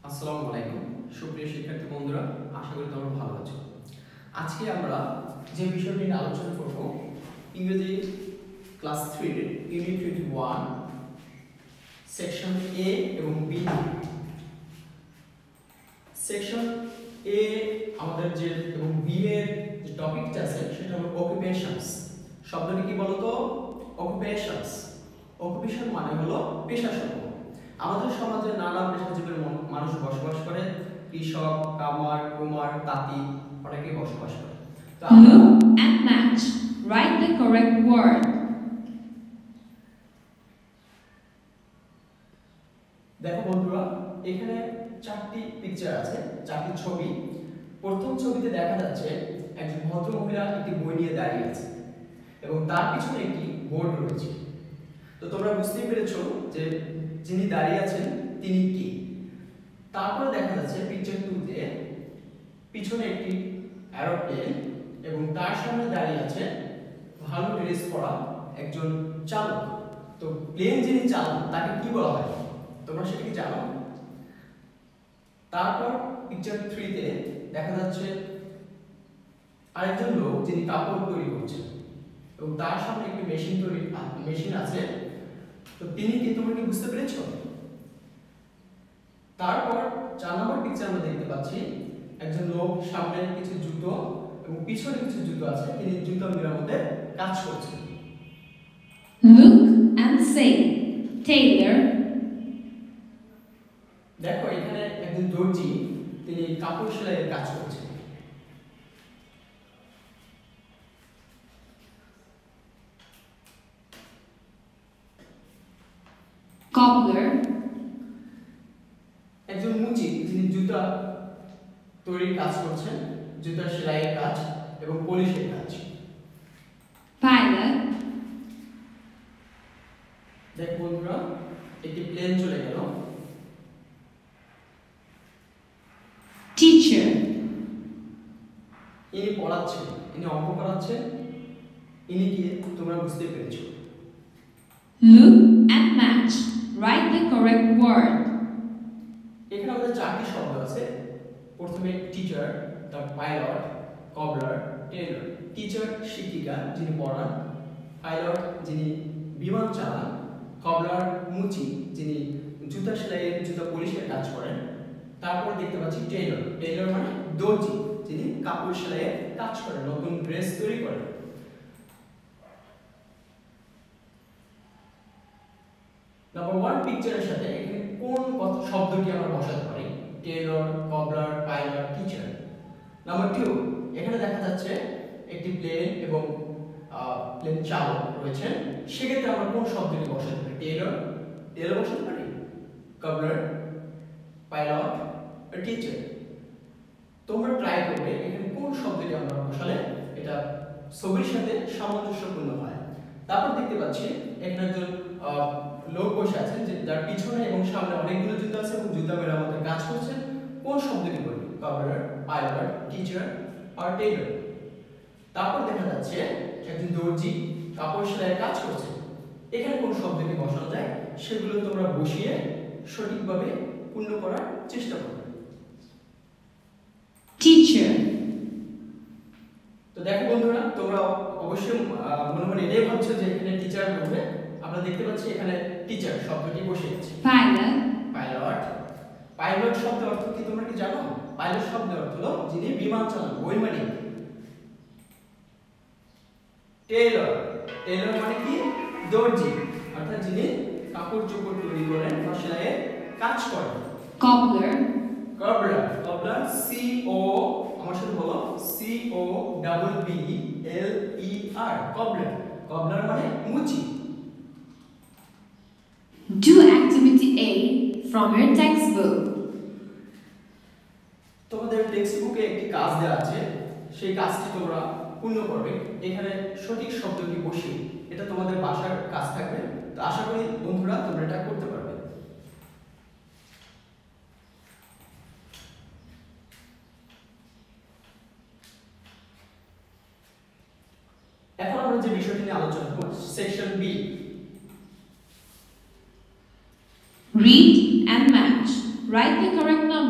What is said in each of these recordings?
আসসালামু আলাইকুম সুপ্রিয় শিক্ষার্থী বন্ধুরা, আশা করি তোমরা ভালো আছো। আজকে আমরা যে বিষয়টি নিয়ে আলোচনা করব ইংরেজি ক্লাস 3 এর ইউনিট 21 সেকশন এ এবং বি। সেকশন এ আমাদের যে এবং বি এর যে টপিকটা আছে সেটা হলো অকুপেশনস। শব্দটি কি বলতো? অকুপেশনস। অকুপেশন মানে হলো পেশাসমূহ। আমাদের সমাজে নানা পেশাজীবীর মানুষ বসবাস করে। কৃষক, কামার, কুমার, তাঁতি অনেকেই বসবাস করে। Look and match. Write the correct word. দেখো বন্ধুরা, এখানে চারটি পিকচার আছে, চারটি ছবি। প্রথম ছবিতে দেখা যাচ্ছে একজন ভদ্র মহিলা একটি বই নিয়ে দাঁড়িয়ে আছে এবং তার পিছনে একটি বোর্ড রয়েছে। তো তোমরা বুঝতেই পেরেছো যে যিনি দাঁড়িয়ে আছেন তিনি কে। তারপরে দেখা যাচ্ছে পিকচার 2 তে পিছনে একটি এরোপ্লেন এবং তার সামনে দাঁড়িয়ে আছে ভালো ড্রেস পরা একজন চালক। তো প্লেন যিনি চালান তাকে কি বলা হয় তোমরা সেটা কি জানো? তারপর পিকচার 3 তে দেখা যাচ্ছে আরেকজন লোক যিনি কাপড় তৈরি করছেন এবং তার সামনে একটি মেশিন আছে। তো তিনি কি, তোমরা কি বুঝতে পেরেছো? তারপর 4 নম্বর পিকচার আমরা দেখতে পাচ্ছি একজন লোক সামনে কিছু জুতো এবং পিছনে কিছু জুতো আছে, তিনি জুতো মেরামতের কাজ করছেন। Look and say. Tailor. দেখো এখানে একজন দর্জি, তিনি কাপড় সেলাইয়ের কাজ করছেন। Cobbler. একজন মুচি, যিনি জুতা তৈরির কাজ করছেন, জুতা সেলাইয়ের কাজ এবং পলিশের কাজ। Pilot. দেখো বন্ধুরা, একটি প্লেন চলে গেল। Teacher. ইনি পড়াচ্ছেন, ইনি অঙ্ক করাচ্ছেন। ইনি কি, তোমরা বুঝতে পেরেছো? Look and match. Write the correct word. এখানে আমাদের চারটি শব্দ আছে। প্রথমে টিচার, তারপর পাইলট, কবলার, টেইলর। টিচার শিক্ষিকা যিনি পড়ান, পাইলট যিনি বিমান চালান, কবলার মুচি যিনি জুতা সেলাইয়ের, জুতা পলিশের কাজ করেন। তারপর দেখতে পাচ্ছি টেইলর। টেইলর মানে দর্জি, যিনি কাপড় সেলাইয়ের কাজ করেন, নতুন ড্রেস তৈরি করেন। নাম্বার 1 পিকচারের সাথে এখানে কোন শব্দটি আমরা বসাতে পারি? Tailor, cobbler, pilot, teacher. Number 2 এখানে দেখা যাচ্ছে একটি প্লেন এবং প্লেন চালক রয়েছেন। সেক্ষেত্রে আমরা কোন শব্দটি বসাতে পারি? টেইলর বসাতে পারি, কবলার, পাইলট, টিচার। তোমরা ট্রাই করবে এখানে কোন শব্দটি আমরা বসালে এটা ছবির সাথে সামঞ্জস্যপূর্ণ হয়। তারপর দেখতে পাচ্ছি এখানে একজন লোক বসে আছেন, যার পিছনে এবং সামনে অনেকগুলো জুতা আছে এবং জুতা মেরামতের কাজ করছেন। কোন শব্দটি বলি? কবলার, পাইলট, টিচার আর টেইলর। তারপর দেখা যাচ্ছে একজন দর্জি কাপড় সেলাইয়ের কাজ করছে। এখানে কোন শব্দটি বসানো যায় সেগুলো তোমরা বসিয়ে সঠিকভাবে পূর্ণ করার চেষ্টা করবে। Teacher. তো দেখো বন্ধুরা, তোমরা অবশ্যই মনে মনে এটাই ভাবছো যে এখানে টিচার বলবে। আমরা দেখতে পাচ্ছি এখানে টিচার শব্দটি বসে আছে। Pilot. পাইলট। পাইলট শব্দের অর্থ কি তোমরা কি জানো? পাইলট শব্দের অর্থ হলো যিনি বিমান চালান, বৈমানিক। টেইলর। টেইলর মানে কি? দর্জি, অর্থাৎ যিনি কাপড় চোপড় তৈরি করেন বা সেলাইয়ের কাজ করেন। Cobbler. কবলার। কবলার সি ও, আমার সাথে বলো, C O double B L E R. Cobbler. Cobbler মানে মুচি। Do activity A from your textbook. তোমাদের টেক্সটবুকে একটি কাজ দেওয়া আছে, সেই কাজটি তোমরা পূর্ণ করবে। এখানে সঠিক শব্দটি বসিয়ে, এটা তোমাদের বাসার কাজ থাকবে। তো আশা করি বন্ধুরা তোমরা এটা করতে পারবে। এখন আমরা যে বিষয়টি নিয়ে আলোচনা করব, section B. Read and match. Write the correct number.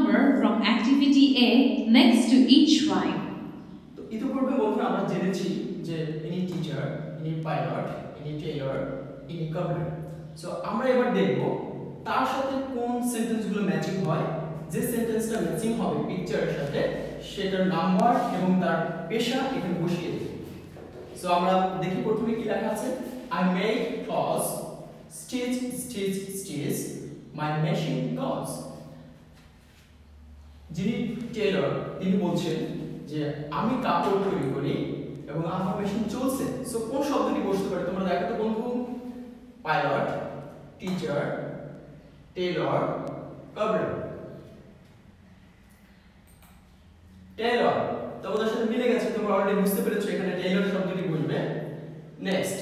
next to each rhyme. তো ইতিপূর্বে বন্ধুরা আমরা জেনেছি যে ইনি টিচার, ইনি পাইলট, ইনি টেইলর, ইনি কবলার। সো আমরা এবার দেখব তার সাথে কোন সেন্টেন্সগুলো ম্যাচিং হয়, যে সেন্টেন্সটা ম্যাচিং হবে পিকচারের সাথে সেটার নাম্বার এবং তার পেশা এখানে বসিয়ে দেব। সো আমরা দেখি প্রথমে কি লেখা আছে, I make clothes, stitch stitch stitch, my machine goes. যিনি টেইলর তিনি বলছেন যে আমি কাপড় তৈরি করি এবং আমার মেশিন চলছে। সো কোন শব্দটি বসতে পারে তোমরা দেখো তো বন্ধু, pilot, teacher, tailor, cobbler. Tailor তোমাদের সাথে মিলে গেছে, তোমরা অলরেডি বুঝতে পেরেছো এখানে টেইলর শব্দটি বসবে। নেক্সট,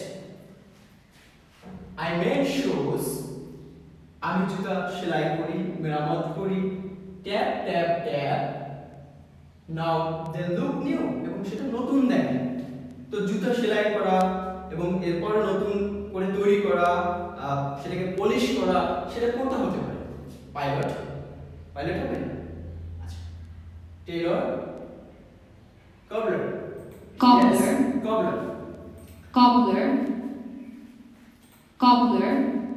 I make shoes, আমি জুতা সেলাই করি, মেরামত করি। Tap tap tap, now they look new, এবং সেটা নতুন দেখে। তো জুতা সেলাই করা এবং এরপরে নতুন করে তৈরি করা, সেটাকে পলিশ করা, সেটা কোনটা হতে পারে? পাইলট, পাইলট হবে। আচ্ছা, tailor, cobbler, Cobbler, cobbler, cobbler, cobbler.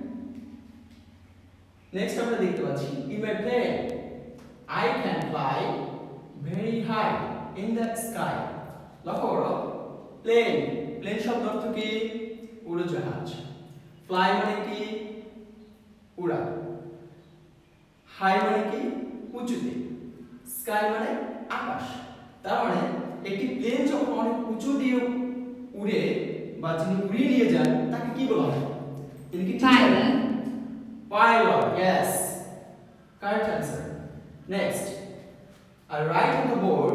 Next আমরা দেখতে পাচ্ছি in my plane I can fly very high in the sky। লক্ষ্য করো, প্লেন, প্লেন শব্দ অর্থ কি? উড়োজাহাজ। ফ্লাই মানে কি? উড়া। হাই মানে কি? উঁচুতে। স্কাই মানে আকাশ। তার মানে একটি প্লেন যখন অনেক উঁচু দিয়ে উড়ে বা যিনি উড়িয়ে নিয়ে যান তাকে কি বলা হয়? তিনি কি Pilot, Pilot, yes. Correct answer. Next, I write on the board.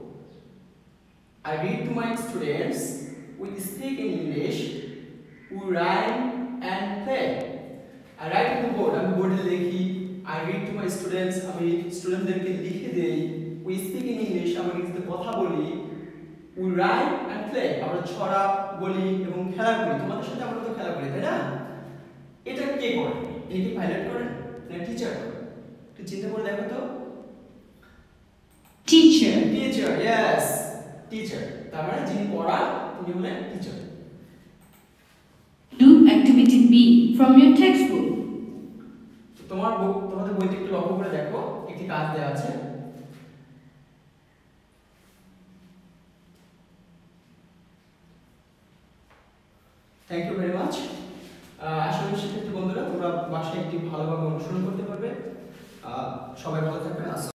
I read to my students. We speak in English. We rhyme and play. I write on the board. আমি বোর্ডে লিখি। I read to my students. আমি স্টুডেন্টদেরকে লিখে দেই। We speak in English. আমরা ইংরেজিতে কথা বলি। We rhyme and play. আমরা ছড়া বলি এবং খেলা করি। তোমাদের সাথে আমরা তো খেলা করি, তাই না? এটা কে করে? ইনি কি পাইলট করেন না টিচার করেন? একটু চিন্তা করে দেখো তো। teacher, teacher, yes, teacher. তার মানে যিনি পড়ান তিনি হলেন teacher. do activity B from your textbook. তোমাদের বইতে একটু লক্ষ্য করে দেখো, একটি কাজ দেওয়া আছে। Thank you very much. আশা করি শিক্ষার্থী বন্ধুরা তোমরা বাসায় একটি ভালোভাবে অনুসরণ করতে পারবে। সবাই ভালো থাকবে।